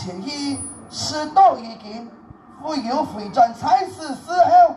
前去，时到已经，唯有回转才是时候。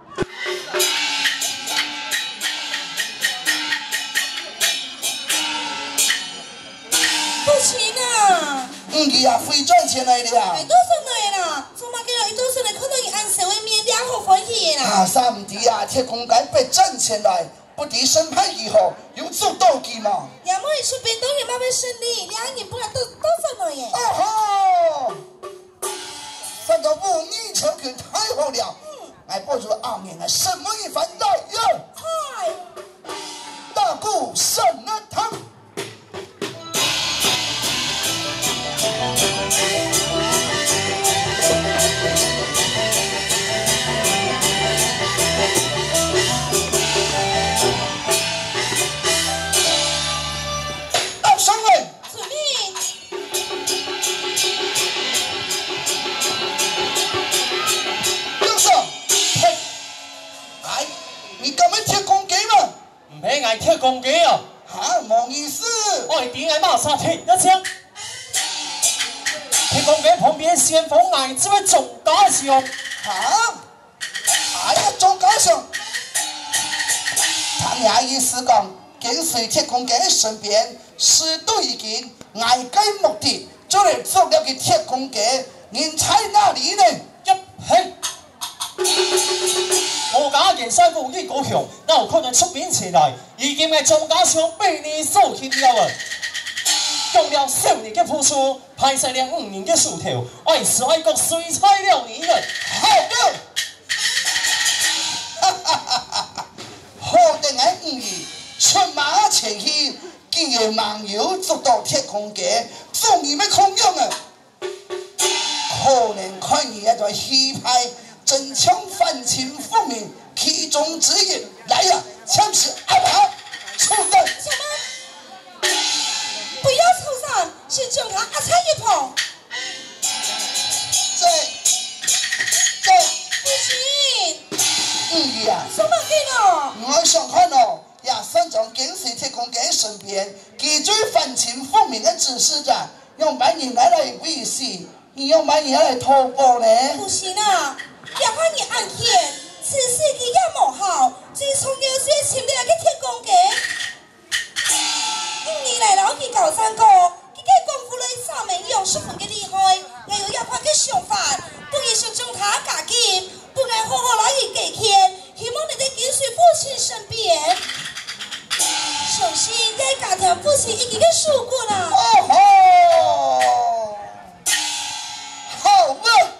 不行啊！ 伊啊，回转前来了。 哎，多少来啦？做嘛叫伊多少来看到伊安社会面俩好欢喜啦！ 啊，三唔知啊，铁公街被转前来，不敌审判以后，有做斗技嘛？ 也莫伊出便当也莫要胜利，俩人不然多少来耶？ 哦吼！三个妇女求拳太好了。哎，不如阿面啊，什么一番来哟？ 嗨！ 大鼓胜了堂。 铁公鸡啊！ 哈，冇意思。 我一定要马上停一枪。铁公鸡旁边先锋矮子会中大枪。 哈？哎呀，中大枪！唐衙意思讲，跟随铁公鸡身边，时都已经挨该目的，就来做了个铁公鸡，人在哪里呢？ 一嘿。我家件衫武艺高强，哪有可能出面前来？已经嘅庄家枪被你收起了啊！用了少年嘅付出，派晒了5年嘅薯条，爱是爱国水彩了你啊！ 好的，哈哈哈哈！好定喺5月出马前去，竟然网友捉到铁公鸡，终于要空用啊！可能看你一个气派。真枪反清复明，其中之一来呀！枪是阿爸出阵。 什么？不要出战，先将他阿菜一捧。不行。 呀！ 什么给呢？ 我想看哦，亚三长跟随铁公鸡身边，给最反清复明的指示者，用白人来维系，你用白人来偷步呢？ 不行啊！也看你案件，此事佢也无效，自从有些前面来个铁公鸡，5年来老佢搞3个，佢嘅功夫里3名用十分嘅厉害，我有一块嘅想法，不如想将他加减，不然好好来伊给钱，希望你哋跟随父亲身边，相信在家庭父亲已经嘅受过啦。 哦吼，好啊！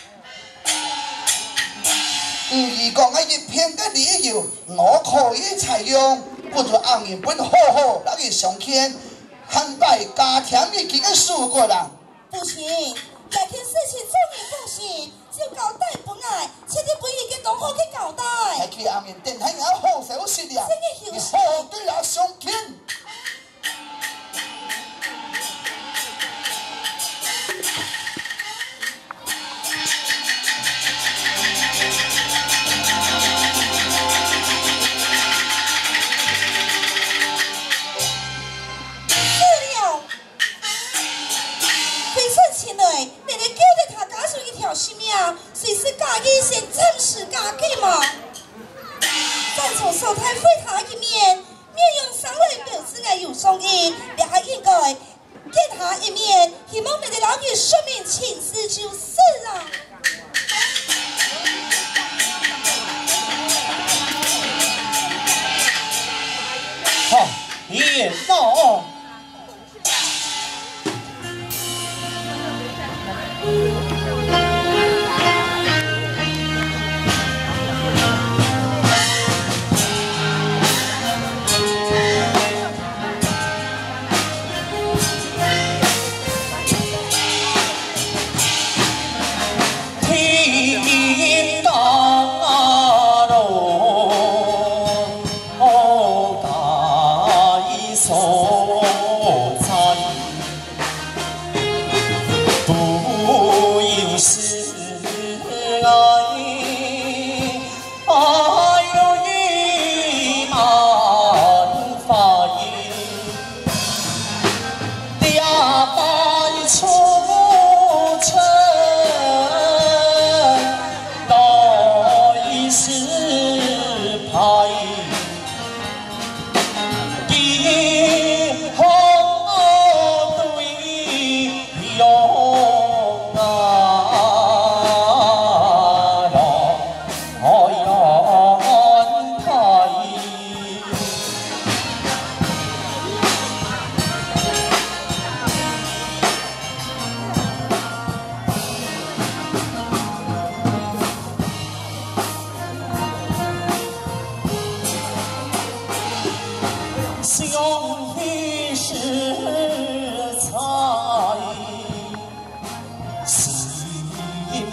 如果我一片的理由，我可以采用，不如按原本好好那个上天，看待家庭的几个数过啦。 不行，这件事情终于不行，就交代本爱，切啲本已经讲好去交代。 还去按原电台也好消息了，你好对啊上天。 谁是家己先正视家己嘛？但从手台会他一面，面用上来表示爱有双意，你还应该给他一面，希望你的老爷生命情思就是啊。 好，也闹。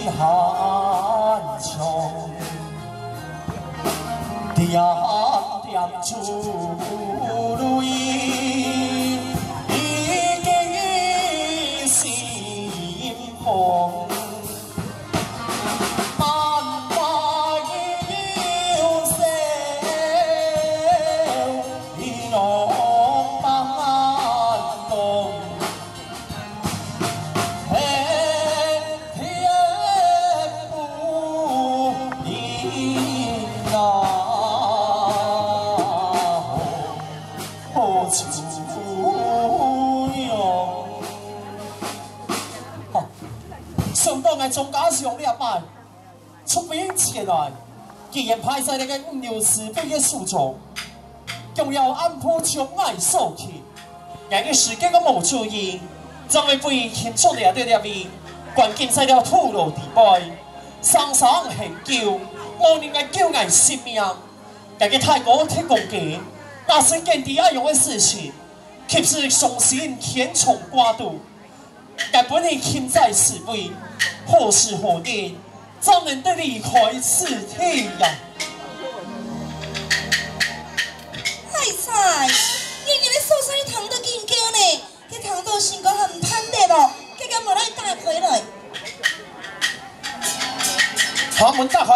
寒窗，点点烛如意，已经心红。漫花有笑，意浓满宫。 上当的庄家上了摆，出兵前来，既然派使你个五牛是非的事做，仲要安抚将爱收起，人嘅时间个无注意，怎会被牵出嚟对位，关键使了土路地背，双双献救，无人嘅救爱性命，人嘅太过铁公鸡，那是见地爱用嘅事情，岂是伤心天从寡度？ 日本的欠债是非，何时何地，怎能得离开此地呀？ 太菜，今日咧所使糖都见叫呢，佢糖都成个很潘的咯，佢咁无来带回来。 把门打开。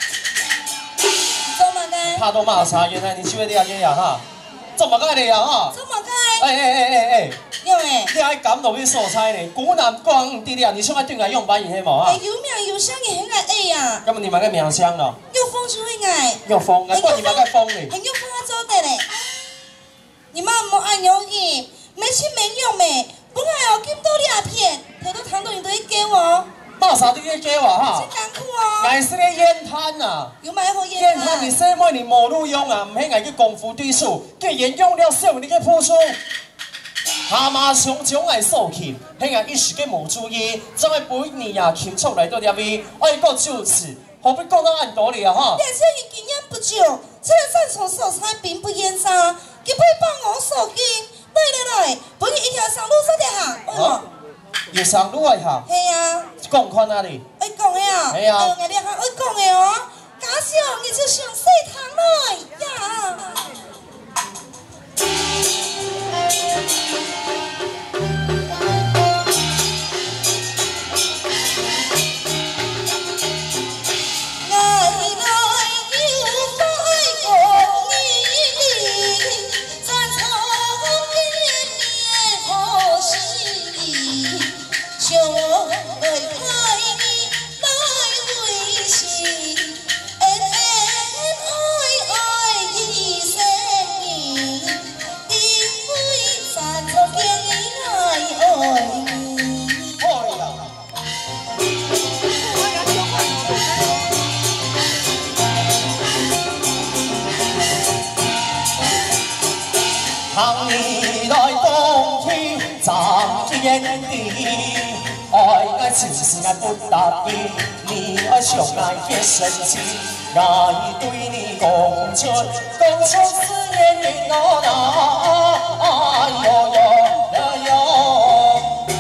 做乜嘅？ 怕到骂啥？原来你去的呀呀哈？怎么个的呀哈？ 做乜嘅？ 哎！ 因为你还敢落去所猜呢？古南光地了，你现在对我用白银黑毛啊？ 有名有姓嘅很爱呀。 要么你买个名香了。 有风就会爱。 有风，哎，怪你买个风呢？ 很有风啊，做的嘞。你妈莫爱有意，没钱没用咩？本来我金多两片，头都糖都你都会给我。 骂啥都要给我哈？ 真艰苦哦。 俺是个烟摊呐。 有买好烟烟摊你什么你无路用啊？唔系俺嘅功夫对手，既然用了少你嘅付出。 蛤蟆上将爱收起，迄个一时嘅无注意，怎会被你呀牵出来到入面？爱国就此，何必讲到按道理啊？哈！ 但是你经验不久，这个战场所参并不严杀，佢配帮我受惊。来，本日一条上路说的行。 哦，要上路啊哈？ 系啊。 讲看哪里？ 爱讲的啊。 系啊。 哎呀，你还爱讲的哦。假设你就上西堂来呀。 当你来冬天长天地，爱只是爱不答应，你爱上爱的深情，爱对你讲出思念的那哎呦呦呦呦。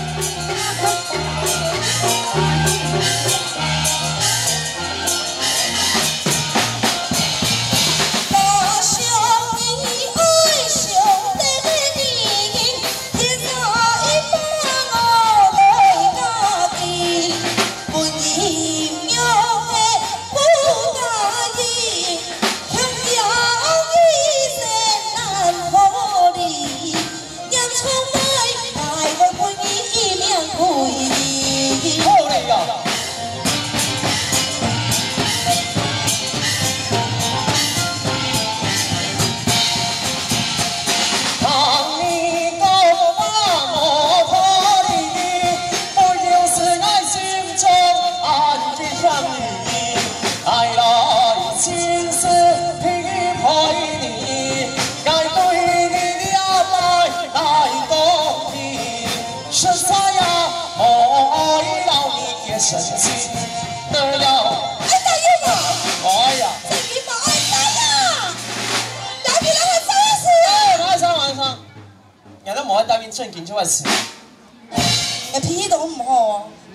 神奇得了！ 哎大爷嘛！ 哎呀！ 这你嘛爱大呀！哪里来个战士？ 哎，晚上，人都冇喺大面正經做乜事？ 脾氣都唔好哦，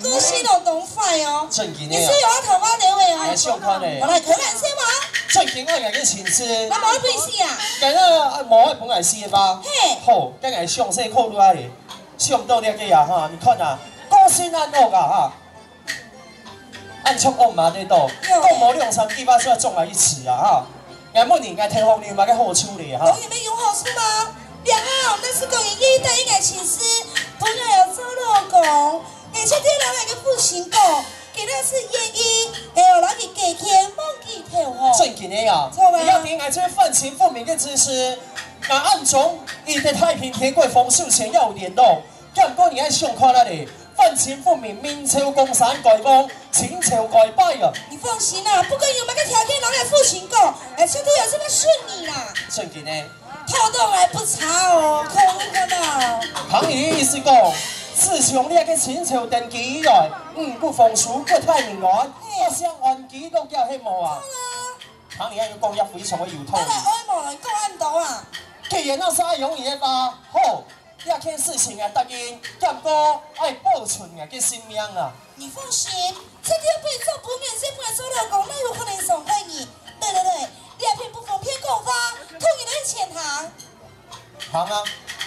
歌星都懂快哦。 正经的啊你是，有要头发留的来哦。 上看的。 我来可感谢吗？ 正经我硬去请示。 那冇对戏啊？ 今日无爱本来是的吧？ 嘿， 好，今日上色考落来的，上到那个呀哈，你看啊，歌星按恶啊哈。按唱恶嘛在度，讲无两三句把说撞在一起啊哈！俺每年该听风流嘛该好处理哈导。演们有好处吗？良好，那是公演一代应该请师，同样有周老公，而且这两个父亲讲，给那是演艺，还有那个给天忘记头吼。 正经的呀，你要听俺这愤青不明的知识，俺暗中伊在太平天国丰收前要有联络，结果你爱上看那里。愤青不明，明朝公山改工，清朝改摆啊！ 你放心啦，不管有没有条件，人家父亲讲，而且都有这么顺利啦。 正经的， 套动还不差哦，空的嘛。 唐姨的意思讲，自从你个清朝登基以来，不丰收，不太平安，我想安基都叫黑毛啊！唐姨个讲也非常的有道理。 当然爱某人讲暗道啊。 既然那啥容易的吧，好。你啊，件事情啊，答应，结果爱保存啊个性命啊。 你放心，这条被做不免是不敢收了工，那有可能送给你。对，你也偏不奉偏共发，同意的钱行。 行啊。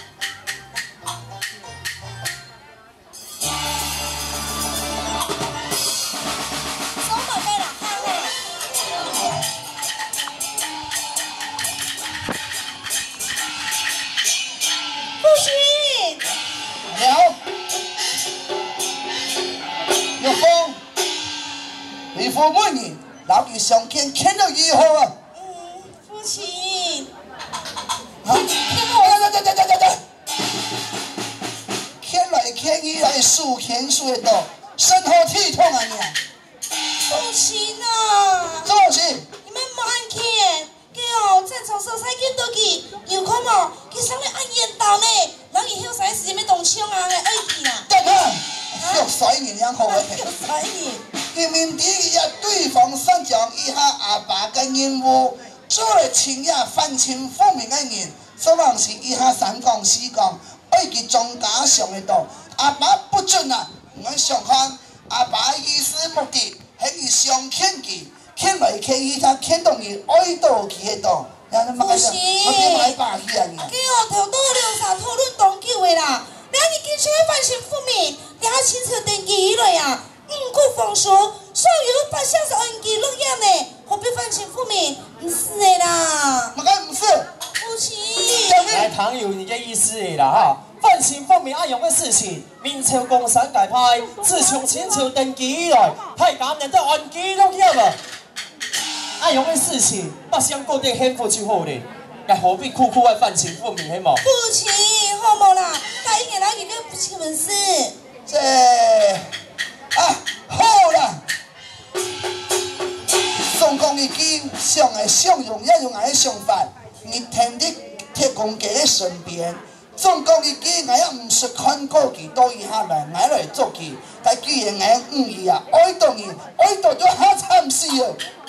收门没啦，行啊。不行。 了，玉凤，你父每年老弟上天牵到如何啊？ 父亲。 牵来牵去来数牵数的多，身后体痛啊你！ 父亲啊！ 做事。 你们莫按牵，给哦，再从手菜见到去，有看无？佢上来按烟道呢，人以后啥时间要动枪啊？来爱去啦！ 得啊，肉水人样好嘅。 肉水人。 见面第一日对方想将以下阿爸嘅任务做嚟清也反清复明嘅人，所望是以下三讲四讲，爱佢庄家上嘅道。阿爸不准啊！我上看阿爸嘅意思目的係佢上牽佢，牽來牽去，他牽動佢愛到佢嘅道。 不行， 我點買把戲啊你？ 給我頭多兩三討論當叫嘅啦，你係見出反清復明，你係清楚登記嚟啊！顧風俗，所有百姓是按記錄樣呢，何必反清復明？唔是的啦。 我講唔是。 父親。 来，唐有你的意思啦哈。反清复明爱用的事情，明朝共产改派，自从清朝登基以来，太监人都按记录了了。爱用的事情，百姓过得幸福就好咧，又何必苦苦爱反清复明，系冇？ 父亲，好冇啦，答应给他一个不亲文事。 这啊好啦，宋公已经上来相容，也用来相反，你听的铁公家的身边。总共伊记我也唔是看过佢多一下来，我来做佢，但既然我唔伊啊，爱到伊，爱到咗下惨死啊！